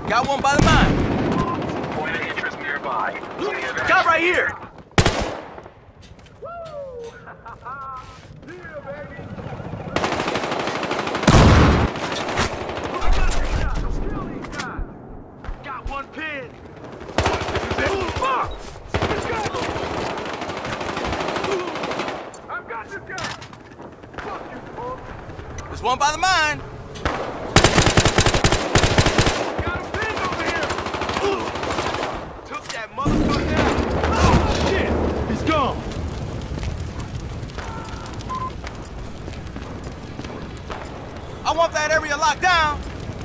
Got one by the mine. Point of interest nearby. Got right here. Got one pin. This is it. Fuck! Let's go! I've got this guy. Fuck you, punk. There's one by the mine. Got him pinned over here. Took that motherfucker out. Oh, shit! He's gone. I want that area locked down.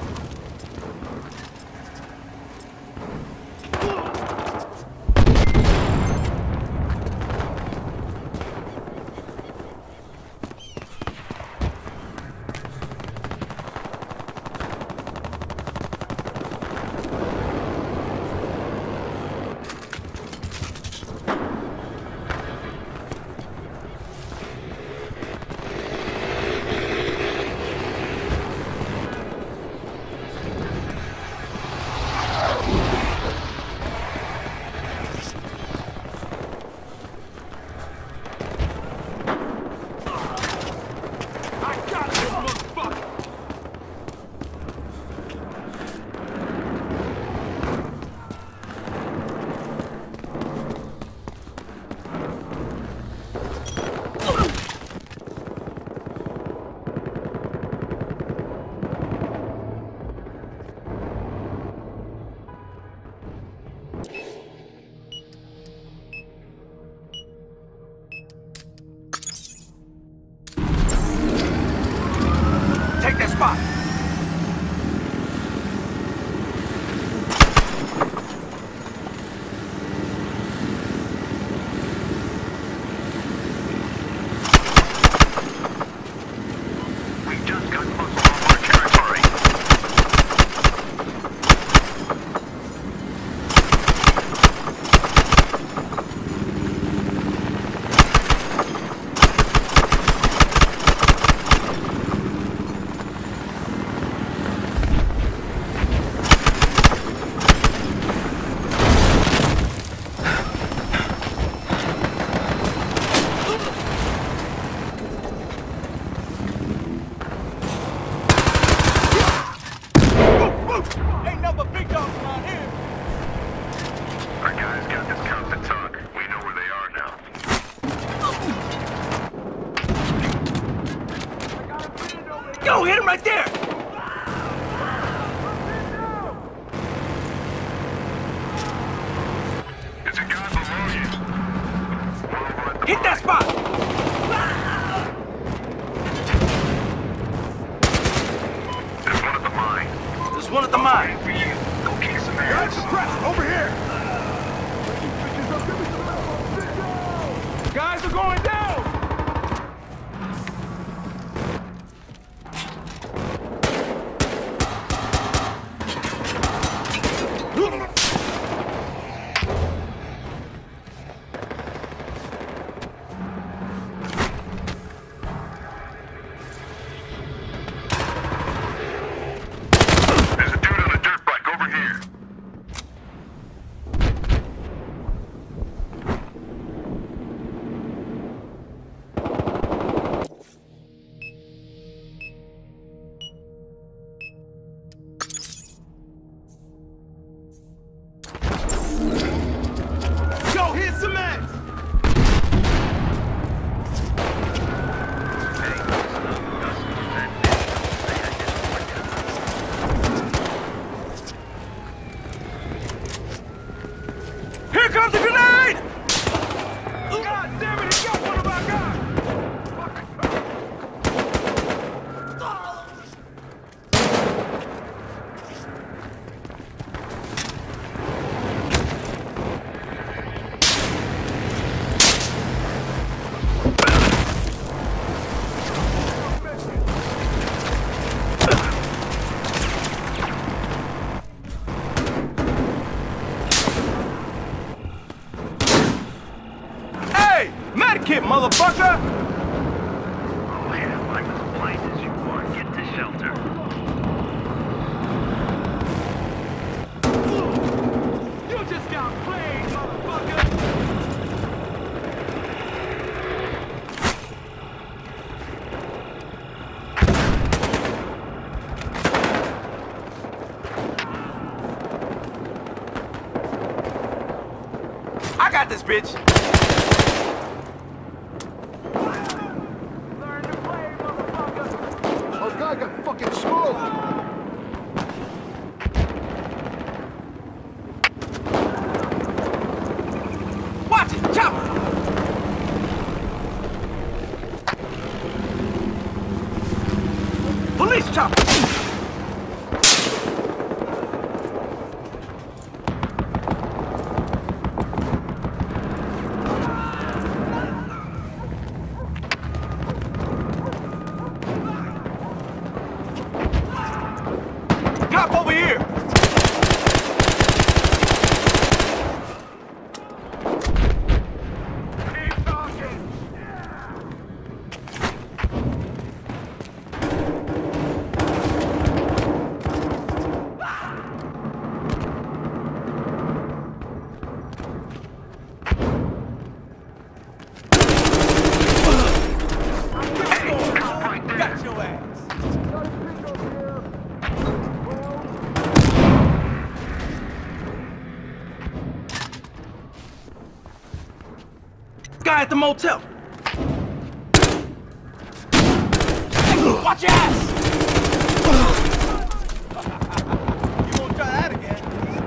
Take that spot. We just got muscle off our territory. Ain't nothing but big dogs around here. Our guys got this constant talk. We know where they are now. Yo, hit him right there. There's a guy below you. Hit that spot. There's one at the mine. There's one at the mine. For you. Go kick some ass. Over here! Guys are going down! There's a dude on a dirt bike over here. Yo, hit some ass. Here comes the grenade! God damn it, he got one of our guys! Hey, medkit, motherfucker! Oh hell, I'm as blind as you are. Get to shelter. got this, bitch. Learn to play, motherfucker. Our guy got fucking smoked. Watch it, chopper. Police chopper. Cop over here! Keep talking. Got your ass! Guy at the motel. Watch your ass! You won't try that again.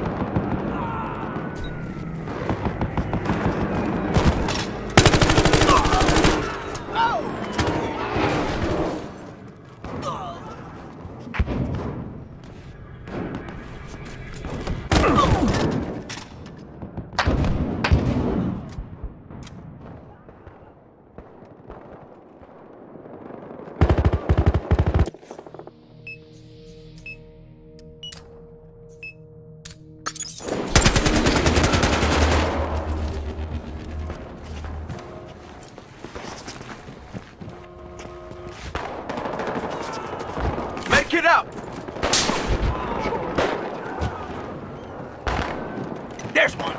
Get out! There's one!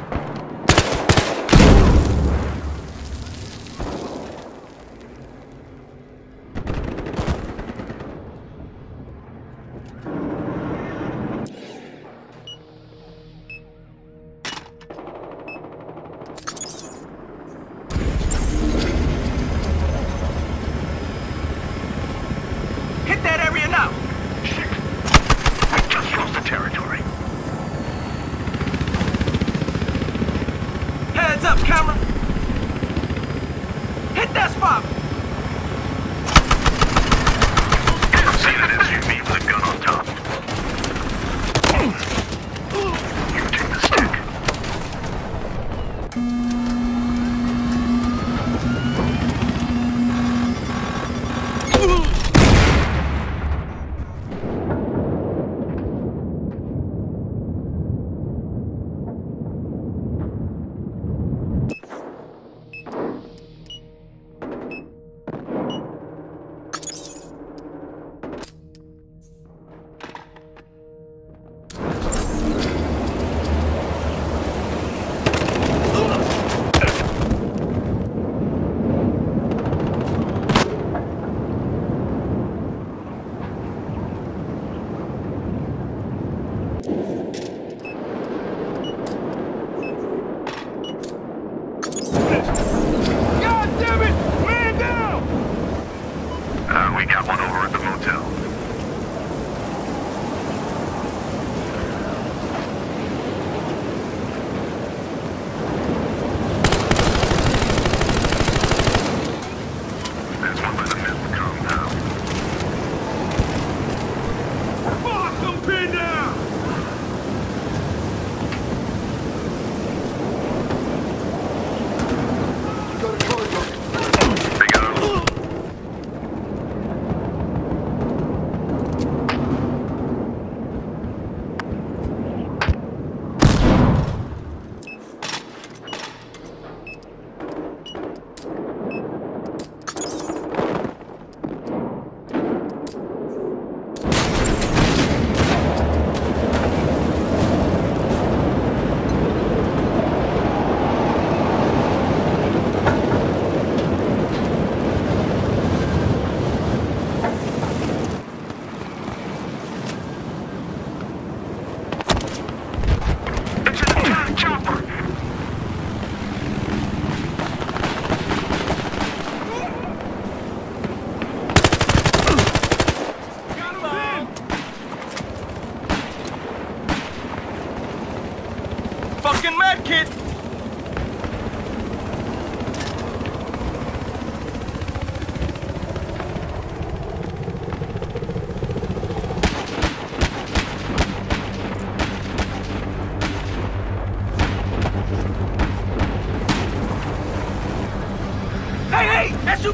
Hit that area now!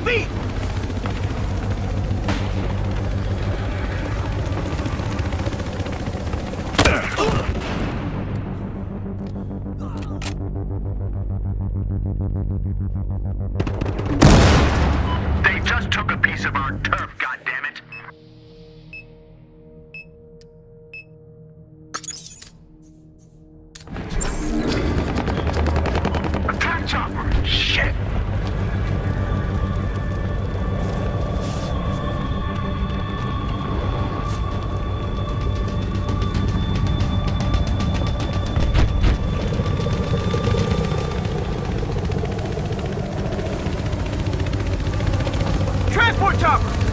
feet! They just took a piece of our turf, goddammit! Attack chopper! Shit! Transport chopper!